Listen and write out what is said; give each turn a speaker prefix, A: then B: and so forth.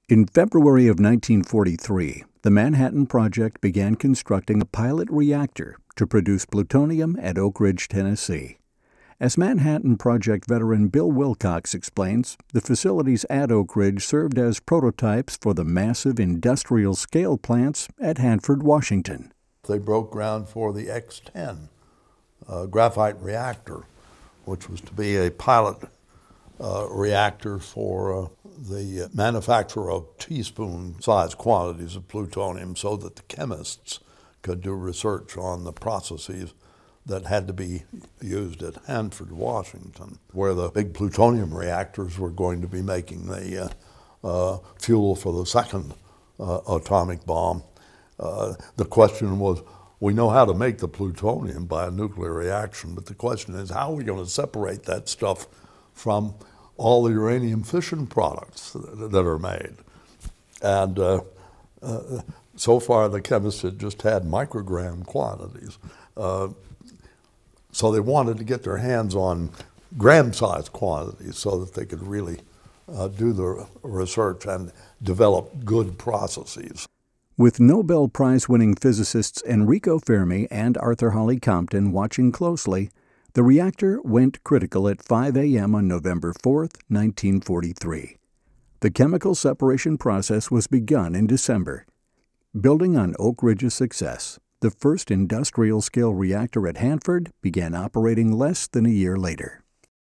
A: In February of 1943, the Manhattan Project began constructing a pilot reactor to produce plutonium at Oak Ridge, Tennessee. As Manhattan Project veteran Bill Wilcox explains, the facilities at Oak Ridge served as prototypes for the massive industrial-scale plants at Hanford, Washington.
B: They broke ground for the X-10 Graphite Reactor, which was to be a pilot reactor for the manufacture of teaspoon-sized quantities of plutonium so that the chemists could do research on the processes that had to be used at Hanford, Washington, where the big plutonium reactors were going to be making the fuel for the second atomic bomb. The question was, we know how to make the plutonium by a nuclear reaction, but the question is, how are we going to separate that stuff from all the uranium fission products that are made? And so far, the chemists had just had microgram quantities. So they wanted to get their hands on gram-sized quantities so that they could really do the research and develop good processes.
A: With Nobel Prize-winning physicists Enrico Fermi and Arthur Holly Compton watching closely, the reactor went critical at 5 a.m. on November 4, 1943. The chemical separation process was begun in December. Building on Oak Ridge's success, the first industrial-scale reactor at Hanford began operating less than a year later.